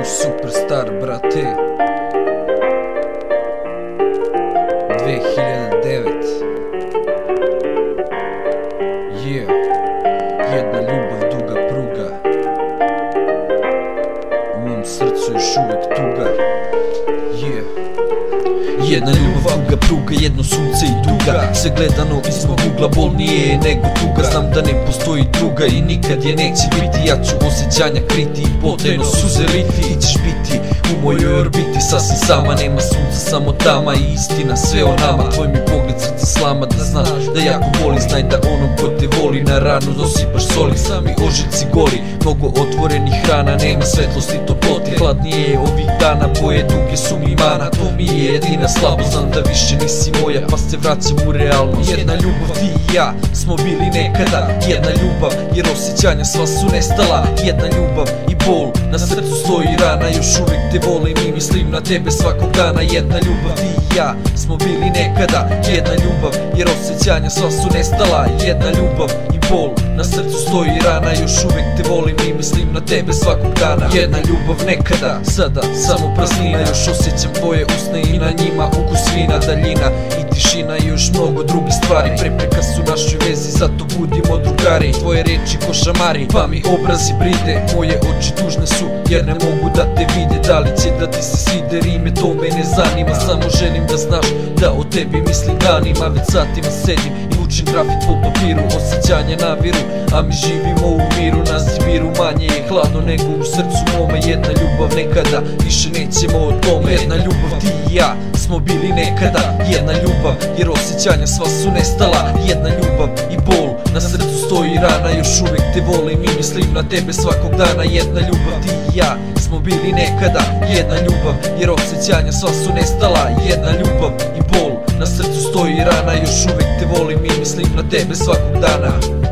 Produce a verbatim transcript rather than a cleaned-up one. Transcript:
Superstar, brate. dve hiljade devete. Yeah. Jedna ljubav, duga pruga. U mom srcu još uvek tuga. Yeah. Jedna ljubav, duga pruga, jedno sunce i tuga. Sve gledano izmog ugla, bolnije je nego tuga. Znam da ne postoji druga i nikad je neće biti. Ja ću osjećanja kriti i potrebno suze liti. Ti ćeš biti u mojoj orbiti sasvim sama. Nema sunca, samo tama i istina sve o nama. Tvoj mi pogled srca slama, da znaš da jako boli. Znaj da onom ko te voli na ranu dosipaš soli. Sami ožiljci gori, mnogo otvorenih rana. Nema svetlosti, toplote, hladnije je ovih dana. Boje duge su mi mana, to mi je jedina slabo. Znam da više nisi moja, pa se vraćam u realnost. Jedna ljubav, ti i ja smo bili nekada. Jedna ljubav, jer osjećanja sva su nestala. Jedna ljubav i bol, na srcu stoji rana. Još uvek te volim i mislim na tebe svakog dana. Jedna ljubav, ti i ja smo bili nekada. Jedna ljubav, jer osjećanja sva su nestala. Jedna ljubav i bol, na srcu stoji rana. Još uvek te volim i mislim na tebe svakog dana. Jedna ljubav nekada, sada samo praznina. Još osjećam tvoje usne i na njima ukus vina. Daljina i tišina i još mnogo drugih stvari. Prepreka su našoj vezi, zato budimo drugari. Tvoje reči ko šamari, pa mi obrazi bride. Moje oči tužne su, jer ne mogu da te vide. Da li će da ti se svide rime, to me ne zanima. Samo želim da znaš da o tebi mislim danima. Već satima sedim i učim grafit po papiru. Osjećanje naviru, a mi živimo u miru. Na Sibiru manje je hladno nego u srcu mome. Jedna ljubav nekada, više nećemo o tome. Jedna ljubav, ti i ja smo bili nekada. Jedna ljubav, jer osjećanja sva su nestala. Jedna ljubav i bol, na srcu stoji rana. Još uvek te volim i mislim na tebe svakog dana. Jedna ljubav, ti i ja smo bili nekada. Jedna ljubav, jer osjećanja sva su nestala. Jedna ljubav i bol, na srcu stoji rana. Još uvek te volim i mislim na tebe svakog dana.